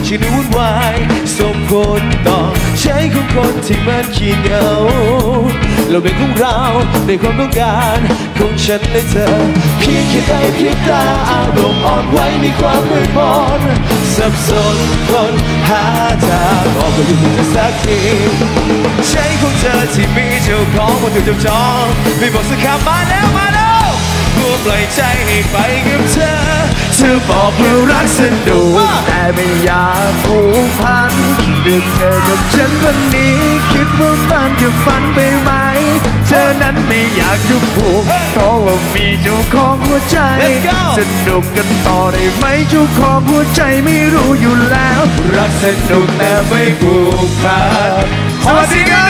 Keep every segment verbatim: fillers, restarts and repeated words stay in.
ชีวิตวุ่นวายส่งผลต่อใจของคนที่มันขี้เหงาเราเป็นของเราในความต้องการของฉันและเธอเพียงแค่ได้เพียงตาอารมณ์อ่อนไหวมีความมืดมนสับสนคนหาทางออกก็อยู่ที่เธอสักทีใจของเธอที่มีเจ้าของมันถูกจับจองไม่บอกสักคำมาแล้วมาแล้วกูปล่อยใจให้ไปกับเธอเธอบอกว่ารักสนุกแต่ไม่อยากผูกพันเรื่องเธอกับฉันวันนี้คิดว่ามันจะฝันไปไหมเธอนั้นไม่อยากจะผูกเพราะว่ามีเจ้าของหัวใจสนุกกันต่อได้ไหมเจ้าของหัวใจไม่รู้อยู่แล้วรักสนุกแต่ไม่ผูกพันสวัสดีครับ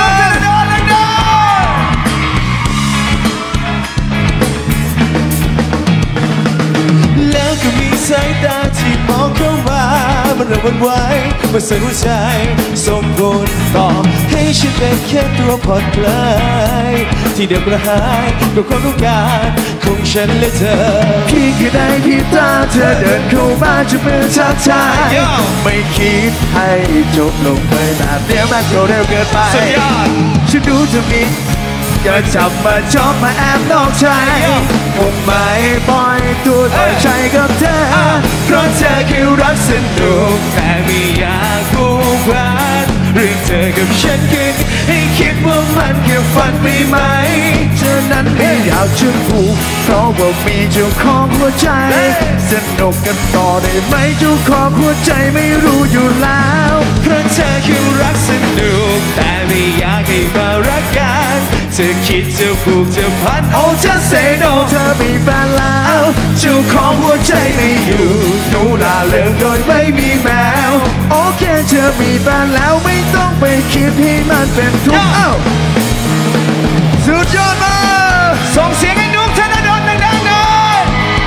แล้วก็มีสายตาที่มองเข้ามามันเริ่มวันไหวมาใส่หัวใจส่งผลต่อให้ฉันเป็นแค่ตัวผ่อนคลายที่เดิมกระหายกับความต้องการของฉันและเธอเพียงแค่ได้ที่ตาเธอเดินเข้ามาจะเป็นทักทายไม่คิดให้จบลงไปแบบเดียวมันก็เร็วเกินไปฉันดูเธอมีอย่าจับมาชอบมาแอบนอกใจคงไม่ปล่อยตัวต่อใจกับเธอเพราะเธอคือรักสนุกแต่ไม่อยากผูกพันเรื่องเธอกับฉันคิดให้คิดว่ามันแค่ฝันไปไหมเธอนั้นไม่อยากจะผูกเพราะว่ามีเจ้าของหัวใจสนุกกันต่อได้ไหมเจ้าของหัวใจไม่รู้อยู่แล้วเพราะเธอคือรักสนุกแต่ไม่อยากให้มารักกันเธอคิดจะผูกจะพันโอ้จะเซโนเธอมีแฟนแล้วเจ้าของหัวใจไม่อยู่หนูลาเลิกโดยไม่มีแมวโอเคเธอมีแฟนแล้วไม่ต้องไปคิดให้มันเป็นทุกข์เอ้าสุดยอดมากส่งเสียงให้นุ๊กธนดลดังๆหน่อย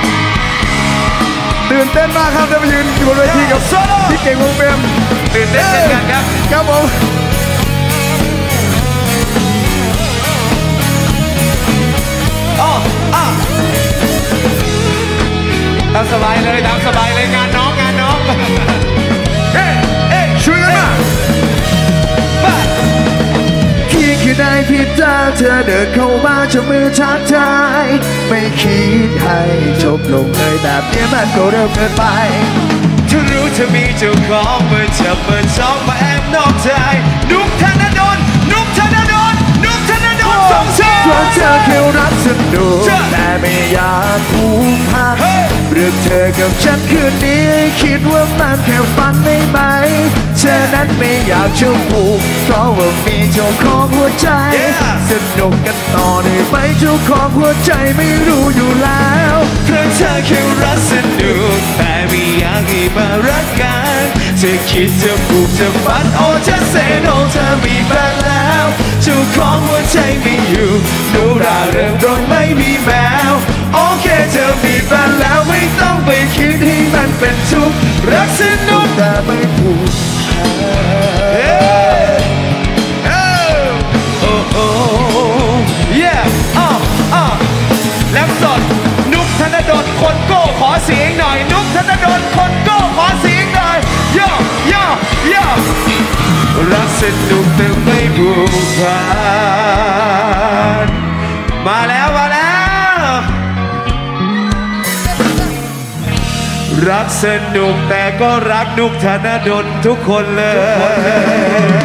ตื่นเต้นมากครับได้มายืนอยู่บนเวทีกับพี่เก่งวงเบมตื่นเต้นเช่นกันครับครับผมตามสบายเลยตามสบายเลยงานน้องงานน้องเฮ้เฮ้ช่วยกันมาพี่คือได้พิจารเธอเดินเข้ามาจะมือทักทายไม่คิดให้จบลงเลยแบบนี้มันก็เร็วเกินไปเธอรู้เธอมีเจ้าของเมื่อจับเปิดช่องมาแอบนอกใจนุ๊กธนดลนุ๊กธนดลนุ๊กธนดลสองเสียงเพราะเธอแค่รักสนุกแต่ไม่อยากผูกพันเรื่องเธอกับฉันคืนนี้คิดว่ามันแค่ฝันได้ไหมเธอนั้นไม่อยากจะผูกเพราะว่ามีเจ้าของหัวใจสนุกกันต่อได้ไหมเจ้าของหัวใจไม่รู้อยู่แล้วเพราะเธอแค่รักสนุกแต่ไม่อยากให้มารักกันเธอคิดจะผูกจะฝันโอ้จะเซโนเธอมีแฟนแล้วเจ้าของหัวใจไม่อยู่ดูร่าเริงโดยไม่มีแมวโอเคเธอมีแฟนแล้วไม่ต้องไปคิดให้มันเป็นทุกข์รักสนุกแต่ไม่ผูกโอ้โอ้เย่อ้าวอ้าวแล้วสดนุ๊กธนดลคนโก้ขอเสียงหน่อยนุ๊กธนดลคนโก้ขอเสียงหน่อยย่อย่อย่อรักสนุกแต่ไม่ผูกพันมาแล้วมาแล้วรักสนุกแต่ก็รักนุ๊กธนดลทุกคนเลย